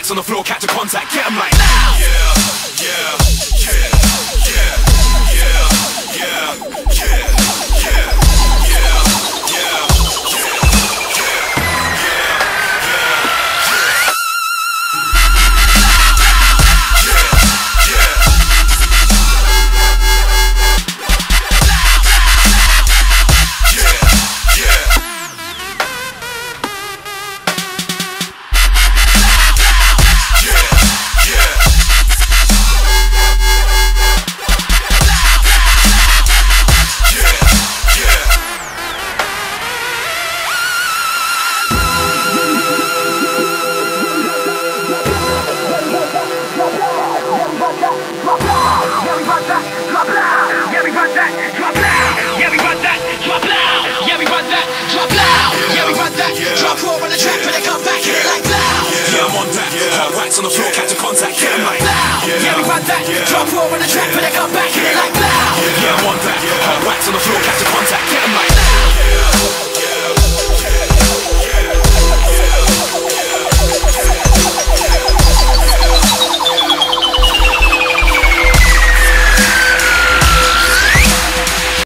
wax on the floor, catch a contact, get 'em like now. Yeah, yeah, yeah, yeah, yeah, yeah, yeah, yeah, yeah, yeah. On the floor, catch a contact, get 'em like now. Yeah, we run that. Drop raw on the track, but they come back, hit it like now. Yeah, I'm on that. Hot wax on the floor, catch a